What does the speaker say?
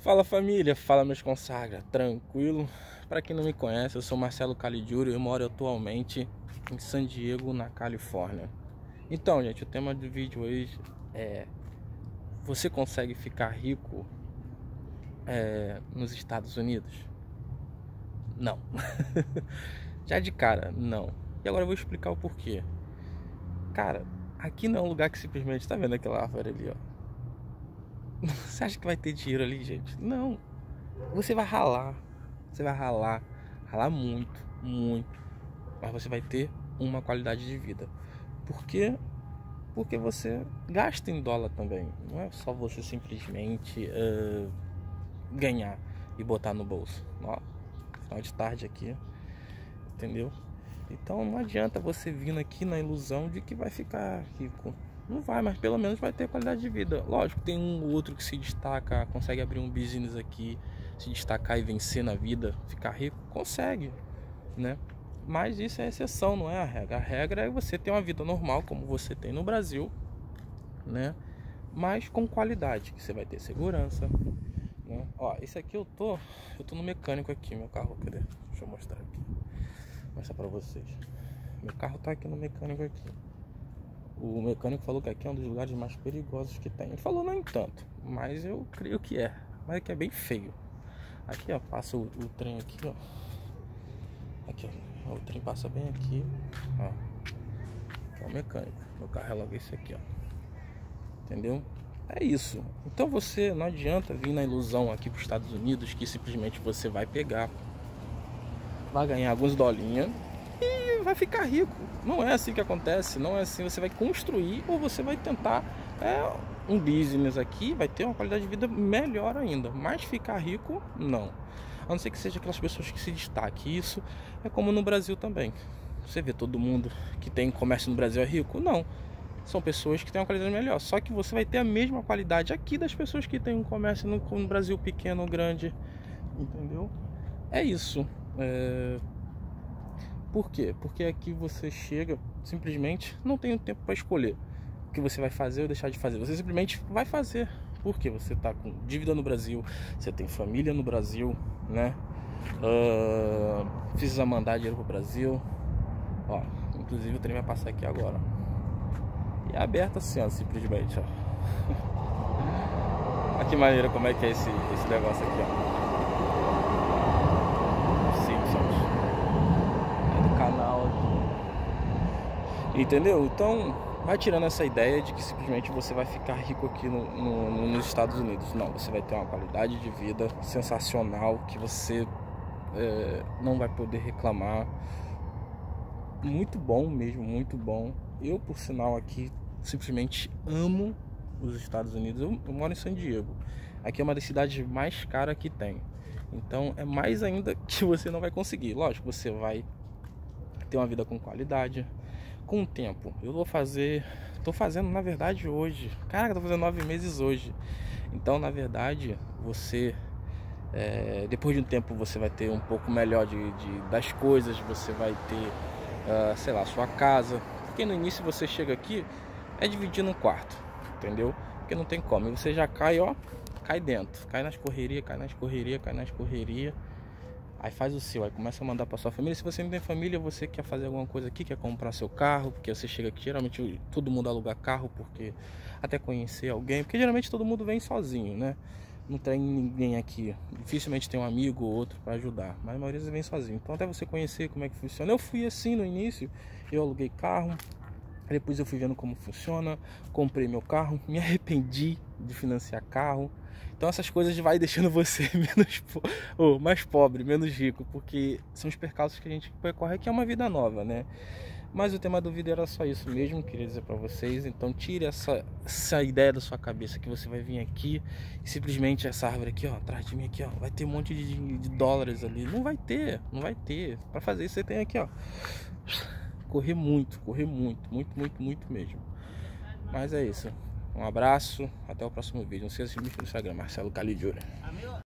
Fala família, fala meus consagra, tranquilo? Para quem não me conhece, eu sou Marcelo Caligiuri e eu moro atualmente em San Diego, na Califórnia. Então, gente, o tema do vídeo hoje é: você consegue ficar rico nos Estados Unidos? Não. Já de cara, não. E agora eu vou explicar o porquê. Cara, aqui não é um lugar que simplesmente tá vendo aquela árvore ali, ó. Você acha que vai ter dinheiro ali, gente? Não. Você vai ralar. Você vai ralar muito, muito. Mas você vai ter uma qualidade de vida. Por quê? Porque você gasta em dólar também. Não é só você simplesmente ganhar e botar no bolso. Ó, final de tarde aqui, entendeu? Então não adianta você vindo aqui na ilusão de que vai ficar rico. Não vai, mas pelo menos vai ter qualidade de vida. Lógico, tem um ou outro que se destaca, consegue abrir um business aqui, se destacar e vencer na vida, ficar rico, consegue, né? Mas isso é exceção, não é a regra. A regra é você ter uma vida normal, como você tem no Brasil, né? Mas com qualidade, que você vai ter segurança, né? Ó, esse aqui eu tô no mecânico aqui, meu carro, cadê? Deixa eu mostrar aqui. Vou mostrar pra vocês. Meu carro tá aqui no mecânico aqui. O mecânico falou que aqui é um dos lugares mais perigosos que tem. Ele falou não tanto, mas eu creio que é. Mas é que é bem feio. Aqui, ó, passa o trem aqui, ó. Aqui, ó. O trem passa bem aqui, ó. Aqui é o mecânico. Meu carro é logo esse aqui, ó. Entendeu? É isso. Então você não adianta vir na ilusão aqui para os Estados Unidos que simplesmente você vai pegar, vai ganhar alguns dolinhas e vai ficar rico. Não é assim que acontece. Não é assim. Você vai construir ou você vai tentar um business aqui, vai ter uma qualidade de vida melhor ainda. Mas ficar rico, não. A não ser que seja aquelas pessoas que se destaquem. Isso é como no Brasil também. Você vê todo mundo que tem comércio no Brasil é rico? Não. São pessoas que têm uma qualidade melhor. Só que você vai ter a mesma qualidade aqui das pessoas que têm um comércio no Brasil pequeno ou grande. Entendeu? É isso. Por quê? Porque aqui você chega, simplesmente não tem tempo para escolher o que você vai fazer ou deixar de fazer. Você simplesmente vai fazer. Porque você tá com dívida no Brasil, você tem família no Brasil, né? Precisa mandar dinheiro pro Brasil. Ó, inclusive o trem vai passar aqui agora. E é aberto assim, ó, simplesmente, ó. Olha que maneira como é que é esse negócio aqui, ó. Canal aqui. Entendeu? Então vai tirando essa ideia de que simplesmente você vai ficar rico aqui nos Estados Unidos. Não, você vai ter uma qualidade de vida sensacional que você não vai poder reclamar. Muito bom mesmo, muito bom. Eu, por sinal, aqui simplesmente amo os Estados Unidos. Eu moro em San Diego. Aqui é uma das cidades mais caras que tem. Então é mais ainda que você não vai conseguir. Lógico, você vai ter uma vida com qualidade, com o tempo. Tô fazendo na verdade hoje. Cara, tô fazendo 9 meses hoje. Então na verdade você depois de um tempo você vai ter um pouco melhor das coisas. Você vai ter sei lá, sua casa. Porque no início você chega aqui dividindo um quarto, entendeu? Porque não tem como, e você já cai, ó, cai dentro, cai nas correrias, cai nas correrias. Aí faz o seu, aí começa a mandar pra sua família. Se você não tem família, você quer fazer alguma coisa aqui, quer comprar seu carro, porque você chega aqui, geralmente todo mundo aluga carro, porque até conhecer alguém, porque geralmente todo mundo vem sozinho, né? Não tem ninguém aqui, dificilmente tem um amigo ou outro para ajudar, mas a maioria vem sozinho. Então até você conhecer como é que funciona. Eu fui assim no início, eu aluguei carro, depois eu fui vendo como funciona, comprei meu carro, me arrependi de financiar carro. Então essas coisas vai deixando você mais pobre, menos rico, porque são os percalços que a gente percorre, que é uma vida nova, né? Mas o tema do vídeo era só isso mesmo, queria dizer pra vocês. Então tire essa ideia da sua cabeça que você vai vir aqui e simplesmente essa árvore aqui, ó, atrás de mim aqui, ó, vai ter um monte de dólares ali. Não vai ter. Pra fazer isso você tem aqui, ó, correr muito mesmo. Mas é isso. Um abraço, até o próximo vídeo. Não se esqueça de me seguir no Instagram, Marcelo Caligiuri.